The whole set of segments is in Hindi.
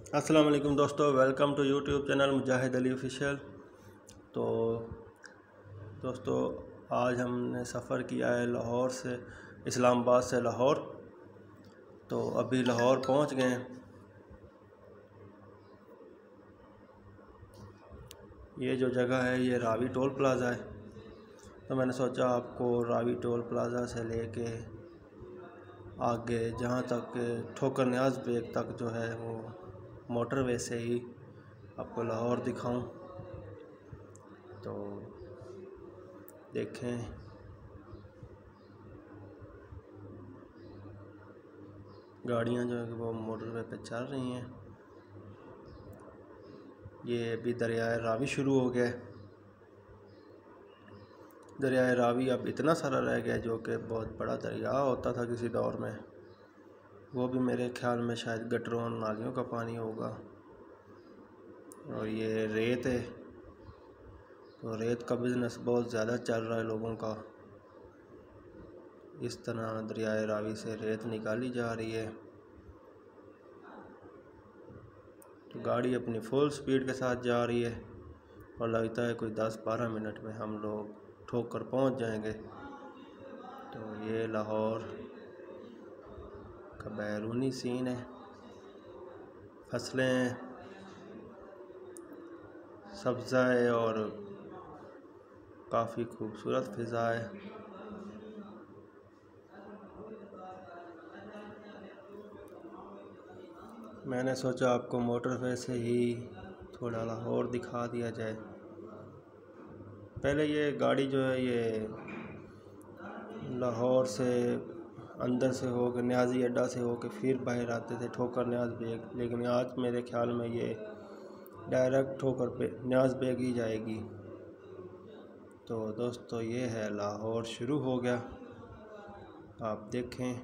अस्सलाम वालेकुम दोस्तों, welcome to YouTube channel Mujahid Ali official. तो दोस्तों, आज हमने सफ़र किया है लाहौर से, इस्लामाबाद से लाहौर। तो अभी लाहौर पहुंच गए हैं। ये जो जगह है ये रावी टोल प्लाज़ा है। तो मैंने सोचा आपको रावी टोल प्लाज़ा से लेके आगे जहाँ तक ठोकर न्याज़ बेग तक जो है वो मोटरवे से ही आपको लाहौर दिखाऊं। तो देखें, गाड़ियाँ जो है वो मोटरवे पे चल रही हैं। ये अभी दरियाए रावी शुरू हो गया है। दरियाए रावी अब इतना सारा रह गया जो कि बहुत बड़ा दरिया होता था किसी दौर में। वो भी मेरे ख्याल में शायद गटरों और नालियों का पानी होगा। और ये रेत है, तो रेत का बिज़नेस बहुत ज़्यादा चल रहा है लोगों का। इस तरह दरियाए रावी से रेत निकाली जा रही है। तो गाड़ी अपनी फुल स्पीड के साथ जा रही है और लगता है कोई 10-12 मिनट में हम लोग ठोकर पहुंच जाएंगे। तो ये लाहौर का बैरूनी सीन है। फसलें सब्ज़ा है और काफ़ी खूबसूरत फ़िज़ा है। मैंने सोचा आपको मोटरवे से ही थोड़ा लाहौर दिखा दिया जाए। पहले ये गाड़ी जो है ये लाहौर से अंदर से होकर न्याज़ी अड्डा से होकर फिर बाहर आते थे ठोकर न्याज़ बेग, लेकिन आज मेरे ख्याल में ये डायरेक्ट ठोकर पे न्याज़ बेग ही जाएगी। तो दोस्तों, ये है लाहौर शुरू हो गया, आप देखें।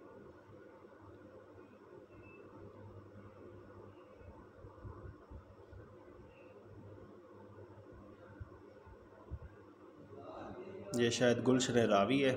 ये शायद गुलशन रावी है।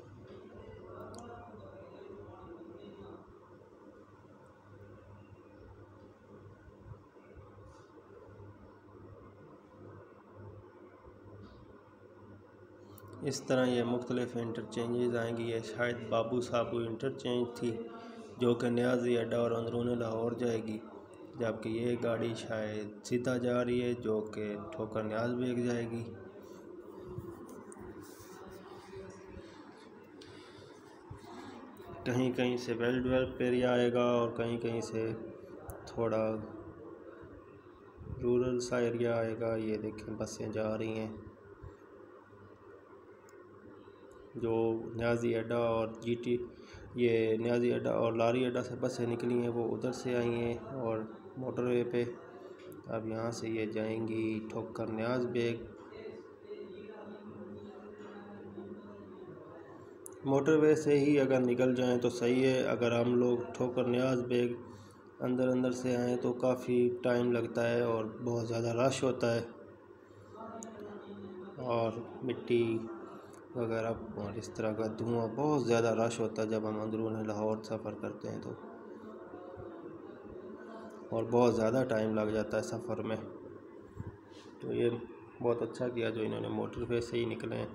इस तरह ये मुख्तलिफ़ इंटरचेंजेस आएंगी। ये शायद बाबू साबू इंटरचेंज थी जो कि न्याज़ी अड्डा और अंदरूनी लाहौर जाएगी, जबकि ये गाड़ी शायद सीधा जा रही है जो कि ठोकर न्याज़ बेग जाएगी। कहीं कहीं से वेल डेवलप एरिया आएगा और कहीं कहीं से थोड़ा रूरल सा एरिया आएगा। ये देखें, बसें जा रही हैं। जो न्याज़ी अड्डा और ये न्याज़ी अड्डा और लारी अड्डा से बसें निकली हैं वो उधर से आई हैं और मोटरवे पे अब यहाँ से ये जाएंगी ठोकर न्याज़ बेग। मोटरवे से ही अगर निकल जाएं तो सही है। अगर हम लोग ठोकर न्याज़ बेग अंदर से आएँ तो काफ़ी टाइम लगता है और बहुत ज़्यादा रश होता है और मिट्टी वगैरह और इस तरह का धुआं, बहुत ज़्यादा रश होता है जब हम अंदरूनी लाहौर सफ़र करते हैं तो, और बहुत ज़्यादा टाइम लग जाता है सफ़र में। तो ये बहुत अच्छा किया जो इन्होंने मोटरवे से ही निकले हैं।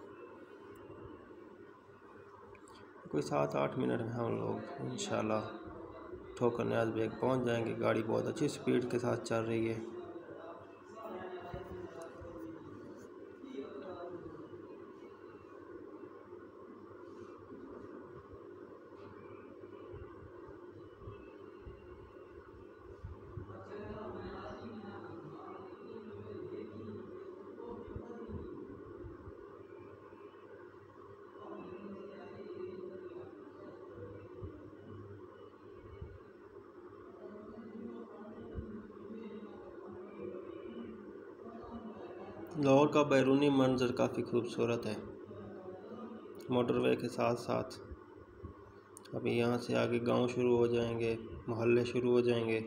कोई 7-8 मिनट में हम लोग इंशाल्लाह ठोकर न्याज़ बेग पहुंच जाएंगे। गाड़ी बहुत अच्छी स्पीड के साथ चल रही है। लाहौर का बैरूनी मंजर काफ़ी खूबसूरत है मोटरवे के साथ साथ। अभी यहाँ से आगे गांव शुरू हो जाएंगे, मोहल्ले शुरू हो जाएंगे।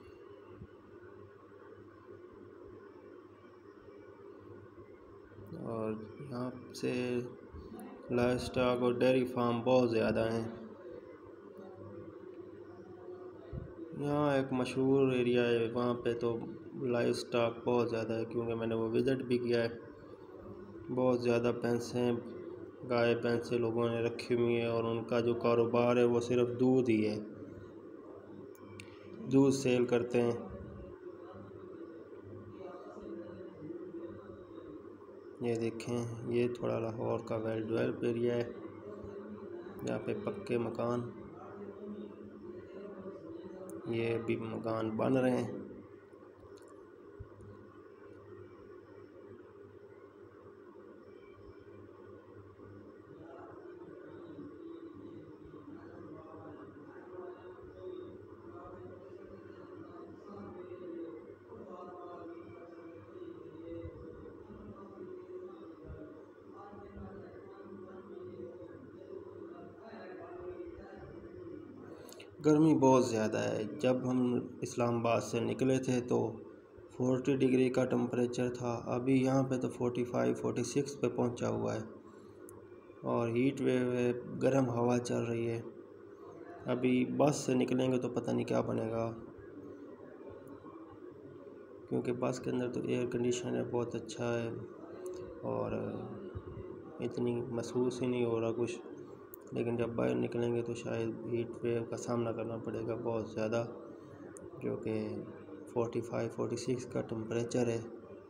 और यहाँ से लाइव स्टॉक और डेयरी फार्म बहुत ज़्यादा हैं। यहाँ एक मशहूर एरिया है, वहाँ पे तो लाइव स्टॉक बहुत ज़्यादा है, क्योंकि मैंने वो विज़िट भी किया है। बहुत ज़्यादा भैंसें, गाय भैंसें लोगों ने रखी हुई है, और उनका जो कारोबार है वो सिर्फ दूध ही है, दूध सेल करते हैं। ये देखें, ये थोड़ा लाहौर का वेल डेवलप एरिया है, यहाँ पे पक्के मकान, ये भी मकान बन रहे हैं। गर्मी बहुत ज़्यादा है। जब हम इस्लामाबाद से निकले थे तो 40 डिग्री का टेम्परेचर था, अभी यहाँ पे तो 45-46 पे पहुँचा हुआ है, और हीट वेव है, गर्म हवा चल रही है। अभी बस से निकलेंगे तो पता नहीं क्या बनेगा, क्योंकि बस के अंदर तो एयर कंडीशन है, बहुत अच्छा है, और इतनी महसूस ही नहीं हो रहा कुछ। लेकिन जब बाहर निकलेंगे तो शायद हीट वेव का सामना करना पड़ेगा बहुत ज़्यादा, जो कि 45-46 का टेम्परेचर है।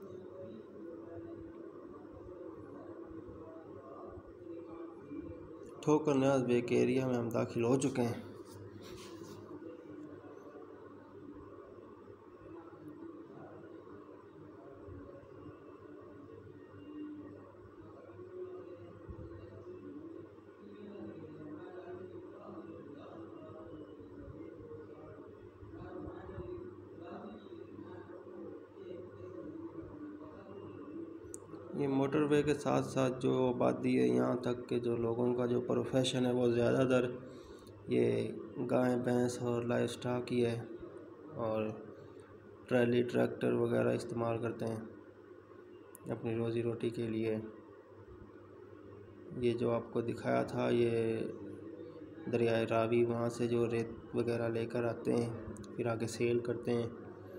ठोकर न्याज़ बेग एरिया में हम दाखिल हो चुके हैं। ये मोटरवे के साथ साथ जो आबादी है, यहाँ तक के जो लोगों का जो प्रोफेशन है वो ज़्यादातर ये गाय भैंस और लाइव स्टॉक ही है, और ट्रैली ट्रैक्टर वगैरह इस्तेमाल करते हैं अपनी रोज़ी रोटी के लिए। ये जो आपको दिखाया था, ये दरियाए रावी, वहाँ से जो रेत वगैरह लेकर आते हैं, फिर आगे सेल करते हैं।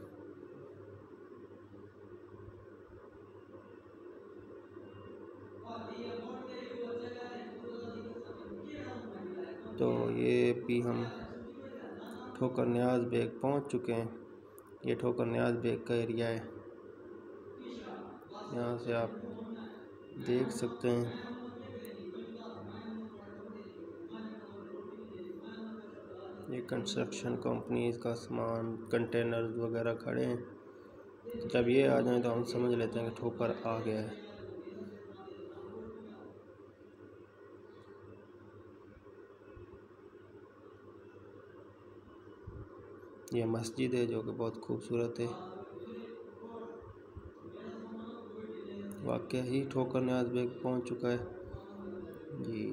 तो ये भी हम ठोकर न्याज़ बेग पहुँच चुके हैं। ये ठोकर न्याज़ बेग का एरिया है, यहाँ से आप देख सकते हैं। ये कंस्ट्रक्शन कंपनीज का सामान, कंटेनर वगैरह खड़े हैं। जब ये आ जाए तो हम समझ लेते हैं कि ठोकर आ गया है। ये मस्जिद है जो कि बहुत खूबसूरत है। वाकई ही ठोकर न्याज़ बेग पहुंच चुका है जी।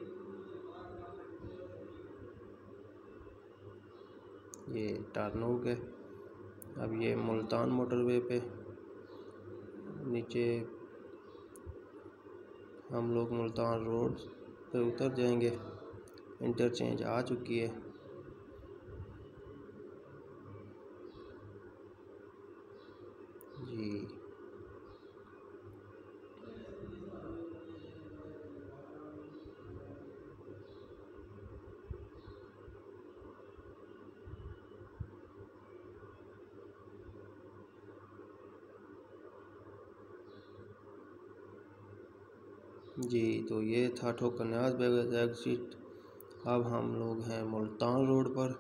ये टारनूक है। अब ये मुल्तान मोटरवे पे नीचे हम लोग मुल्तान रोड पे उतर जाएंगे। इंटरचेंज आ चुकी है जी। जी, तो ये था ठोकर न्याज़ बेग एग्जिट। अब हम लोग हैं मुल्तान रोड पर।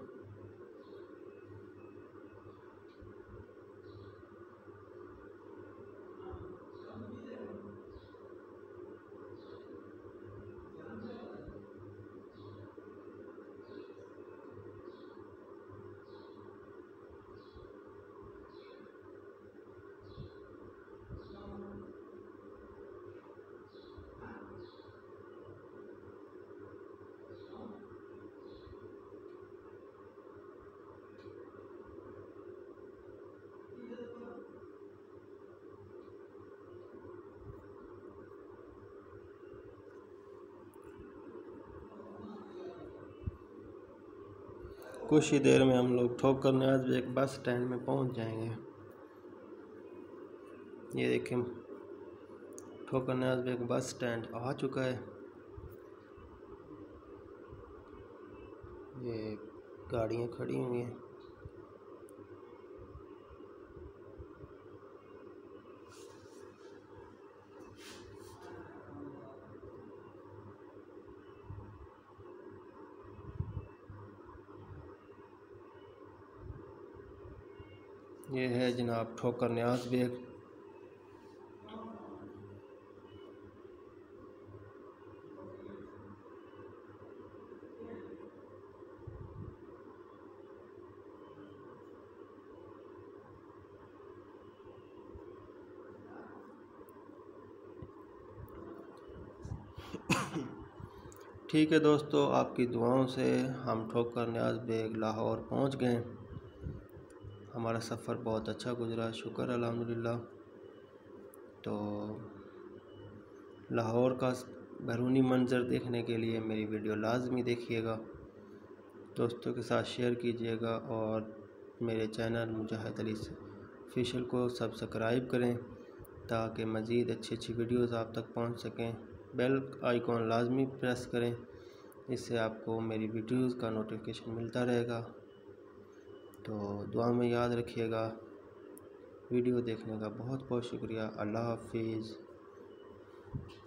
कुछ ही देर में हम लोग ठोकर न्याज़ बेग बस स्टैंड में पहुंच जाएंगे। ये देखें, ठोकर न्याज़ बेग बस स्टैंड आ चुका है। ये गाड़ियाँ खड़ी हुई हैं। ये है जनाब ठोकर न्याज़ बेग। ठीक है दोस्तों, आपकी दुआओं से हम ठोकर न्याज़ बेग लाहौर पहुंच गए। हमारा सफ़र बहुत अच्छा गुजरा, शुक्र अल्हम्दुलिल्लाह। तो लाहौर का बैरूनी मंज़र देखने के लिए मेरी वीडियो लाजमी देखिएगा, दोस्तों के साथ शेयर कीजिएगा और मेरे चैनल मुजाहिद अली ऑफिशियल को सब्सक्राइब करें ताकि मज़ीद अच्छी वीडियोस आप तक पहुंच सकें। बेल आइकॉन लाजमी प्रेस करें, इससे आपको मेरी वीडियोस का नोटिफिकेशन मिलता रहेगा। तो दुआ में याद रखिएगा। वीडियो देखने का बहुत बहुत शुक्रिया। अल्लाह हाफिज़।